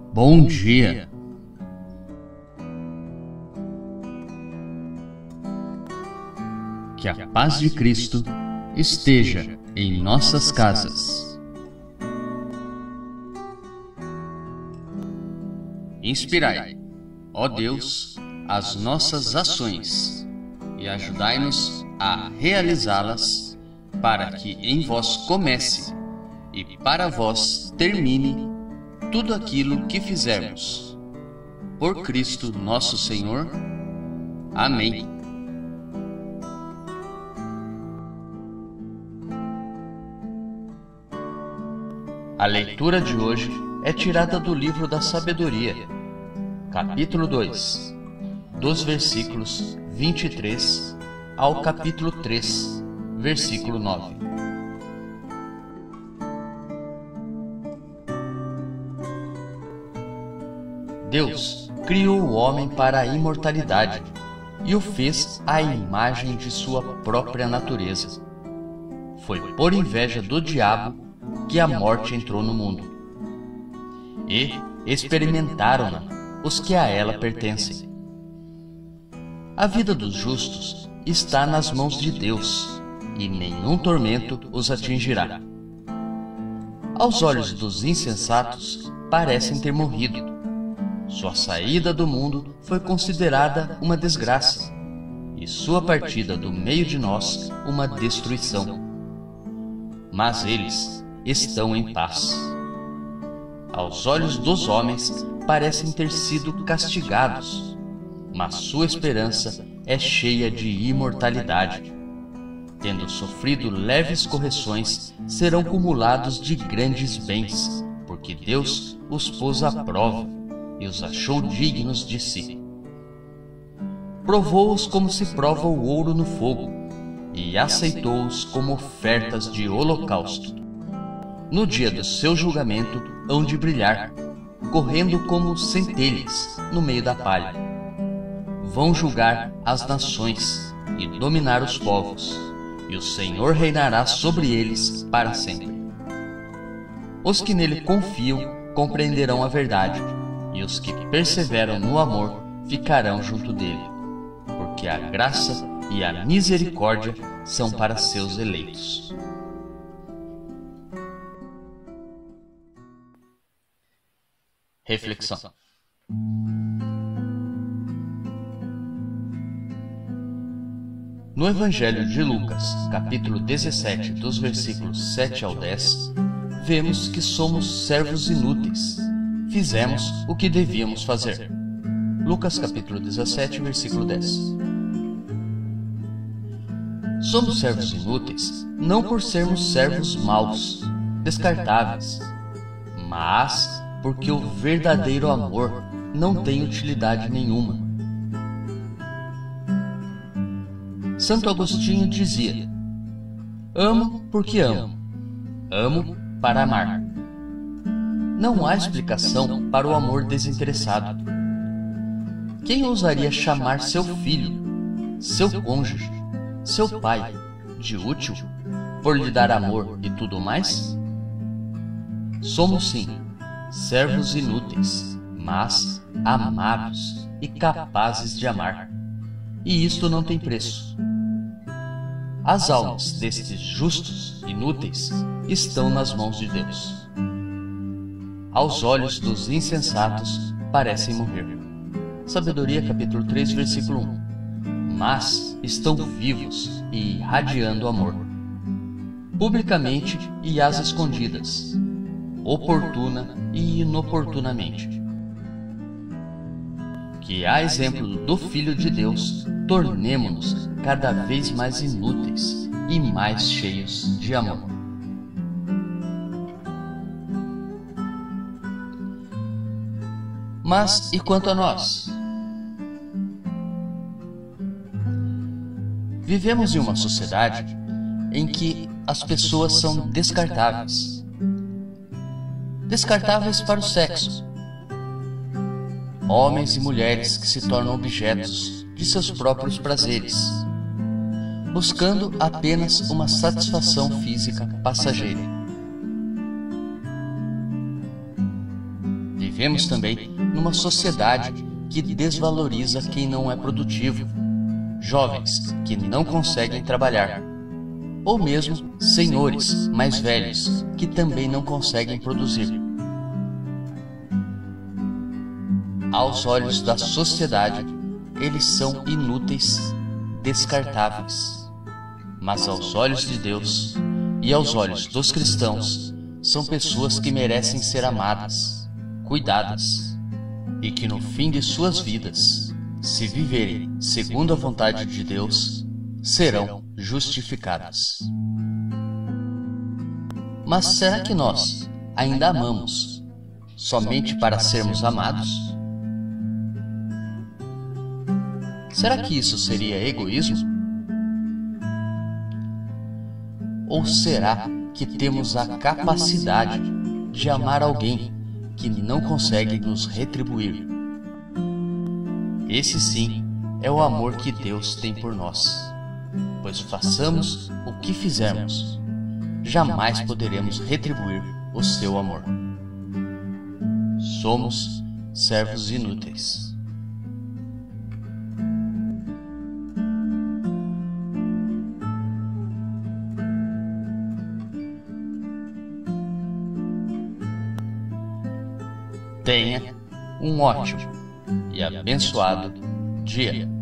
Bom dia. Que a paz de Cristo esteja em nossas casas. Inspirai, ó Deus, as nossas ações e ajudai-nos a realizá-las, para que em vós comece e para vós termine tudo aquilo que fizermos. Por Cristo nosso Senhor. Amém. A leitura de hoje é tirada do livro da Sabedoria, capítulo 2, dos versículos 23 ao capítulo 3, versículo 9. Deus criou o homem para a imortalidade e o fez à imagem de sua própria natureza. Foi por inveja do diabo que a morte entrou no mundo. E experimentaram-na os que a ela pertencem. A vida dos justos está nas mãos de Deus, e nenhum tormento os atingirá. Aos olhos dos insensatos parecem ter morrido. Sua saída do mundo foi considerada uma desgraça, e sua partida do meio de nós uma destruição. Mas eles estão em paz. Aos olhos dos homens parecem ter sido castigados, mas sua esperança é cheia de imortalidade. Tendo sofrido leves correções, serão cumulados de grandes bens, porque Deus os pôs à prova e os achou dignos de si. Provou-os como se prova o ouro no fogo, e aceitou-os como ofertas de holocausto. No dia do seu julgamento hão de brilhar, correndo como centelhas no meio da palha. Vão julgar as nações e dominar os povos, e o Senhor reinará sobre eles para sempre. Os que nele confiam compreenderão a verdade, e os que perseveram no amor ficarão junto dele, porque a graça e a misericórdia são para seus eleitos. Reflexão. No Evangelho de Lucas, capítulo 17, dos versículos 7 ao 10, vemos que somos servos inúteis. Fizemos o que devíamos fazer. Lucas, capítulo 17, versículo 10. Somos servos inúteis não por sermos servos maus, descartáveis, mas porque o verdadeiro amor não tem utilidade nenhuma. Santo Agostinho dizia: amo porque amo, amo para amar. Não há explicação para o amor desinteressado. Quem ousaria chamar seu filho, seu cônjuge, seu pai de útil por lhe dar amor e tudo mais? Somos sim servos inúteis, mas amados e capazes de amar. E isto não tem preço. As almas destes justos inúteis estão nas mãos de Deus. Aos olhos dos insensatos parecem morrer. Sabedoria, capítulo 3, versículo 1. Mas estão vivos e irradiando amor, publicamente e às escondidas, oportuna e inoportunamente. Que, a exemplo do Filho de Deus, tornemo-nos cada vez mais inúteis e mais cheios de amor. Mas e quanto a nós? Vivemos em uma sociedade em que as pessoas são descartáveis. Descartáveis para o sexo. Homens e mulheres que se tornam objetos de seus próprios prazeres, buscando apenas uma satisfação física passageira. Vivemos também numa sociedade que desvaloriza quem não é produtivo, jovens que não conseguem trabalhar, ou mesmo senhores mais velhos que também não conseguem produzir. Aos olhos da sociedade, eles são inúteis, descartáveis. Mas aos olhos de Deus e aos olhos dos cristãos, são pessoas que merecem ser amadas, cuidadas, e que no fim de suas vidas, se viverem segundo a vontade de Deus, serão justificadas. Mas será que nós ainda amamos somente para sermos amados? Será que isso seria egoísmo? Ou será que temos a capacidade de amar alguém que não consegue nos retribuir? Esse sim é o amor que Deus tem por nós, pois façamos o que fizermos, jamais poderemos retribuir o seu amor. Somos servos inúteis. Tenha um ótimo e abençoado dia.